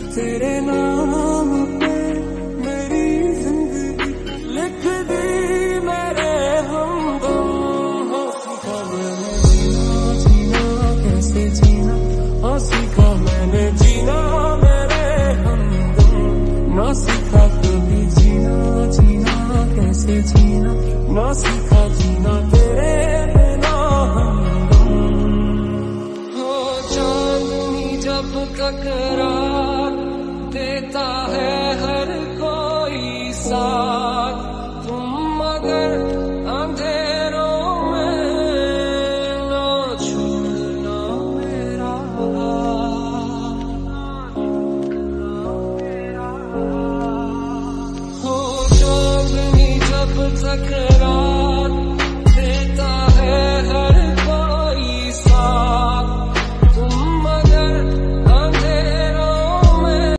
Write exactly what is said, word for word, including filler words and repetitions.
तेरे नाम पे मेरी जिंदगी लिख दी मेरे हमदम। हाँ सीखा मैंने जीना जीना कैसे जीना, हाँ सीखा मैंने जीना मेरे हमदम। ना सीखा कभी जीना जीना कैसे जीना, ना सीखा जीना तेरे बिना हमदम। हो चांदनी जब टकरार देता है हर कोई साथ, तुम मगर अंधेरों में ना छोड़ना मेरा हाथ। हो चांदनी जब टकरार